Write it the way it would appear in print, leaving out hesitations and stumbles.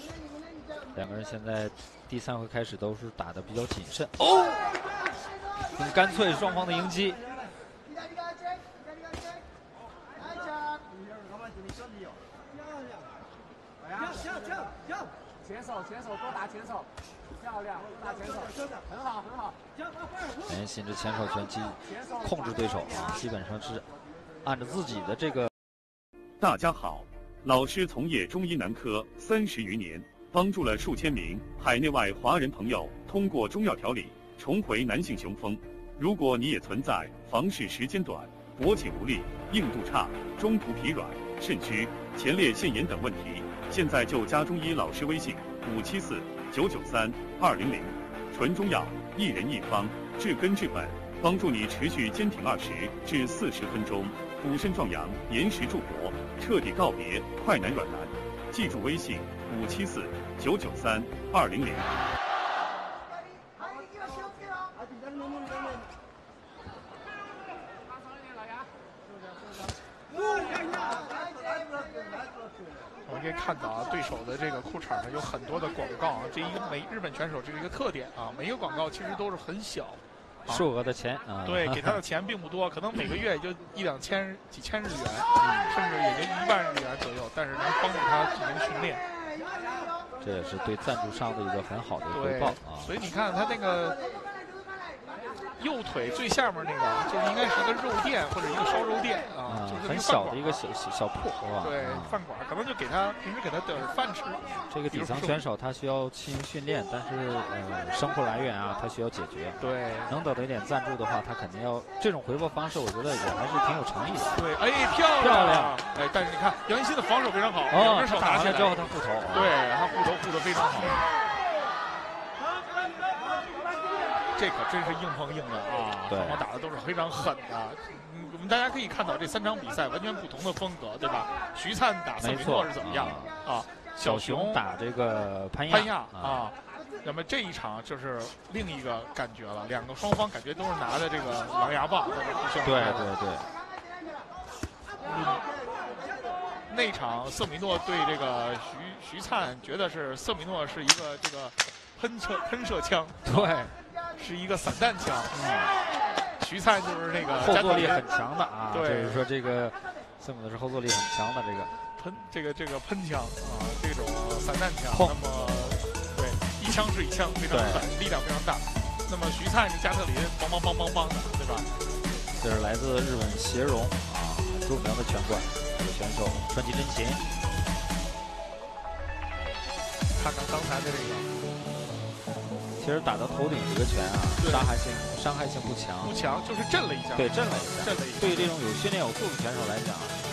两个人现在第3回开始都是打得比较谨慎。哦，很干脆，双方的迎击。 前手多打前手，漂亮，打前手，很好。 连新这前手拳击控制对手啊，基本上是按照自己的这个。 大家好，老师从业中医男科30余年，帮助了数千名海内外华人朋友通过中药调理重回男性雄风。如果你也存在房事时间短、勃起无力、硬度差、中途疲软、肾虚、前列腺炎等问题，现在就加中医老师微信574-993-200，纯中药，一人一方，治根治本，帮助你持续坚挺20至40分钟，补肾壮阳，延时助勃，彻底告别快男软男。记住微信574-993-200。 我们可以看到啊，对手的这个裤衩上有很多的广告啊，这一个日本选手这是一个特点啊，每一个广告其实都是很小， 数额的钱啊， 对，给他的钱并不多，可能每个月也就1-2千、几千日元，甚至也就1万日元左右，但是能帮助他进行训练。 这也是对赞助商的一个很好的回报啊。 所以你看他那个。 右腿最下面那个，就是应该是一个肉店或者一个烧肉店啊，就是很小的一个小铺，是吧？ 对，饭馆可能就给他平时给他点饭吃。 这个底层选手他需要进行训练，但是生活来源啊，他需要解决。 对， 能得到一点赞助的话，他肯定要这种回报方式，我觉得也还是挺有诚意的。 对，哎，漂亮！哎，但是你看杨一新的防守非常好，两只手打下来之后他护头， 对他护头护得非常好。 这可真是硬碰硬的啊！双方打的都是非常狠的。我们大家可以看到这3场比赛完全不同的风格，对吧？徐灿打瑟米诺是怎么样的啊？小熊打这个潘亚啊。那么这一场就是另一个感觉了，两个双方感觉都是拿的这个狼牙棒在这互相。 对。 那场瑟米诺对这个徐灿，觉得是瑟米诺是一个这个喷射枪。 对。 是一个散弹枪，徐灿就是那个后坐力很强的啊， 对， 就是说这个瑟米诺是后坐力很强的这个喷枪啊，这种散弹枪，那么对一枪是一枪，非常狠，力量非常大。那么徐灿是加特林，梆的，对吧？ 这是来自日本协荣啊著名的拳馆这个选手川崎真琴。 看看刚才的这个。 其实打到头顶这个拳啊，伤害性不强， 就是震了一下。 对，震了一下。 对这种有训练有素的选手来讲，